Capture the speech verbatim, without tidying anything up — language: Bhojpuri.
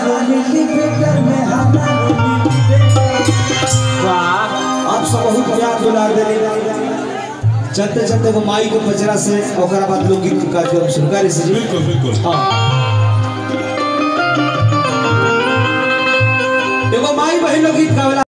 मिली बेटर में हमारो मिली बेटर। वाह आप सब बहुत प्यार दुलार देने चलते चलते वो माई के पचरा से और बाद लोकगीत का जो शुरू करें से बिल्कुल बिल्कुल हाँ एगो माई बहन लोकगीत गावेला।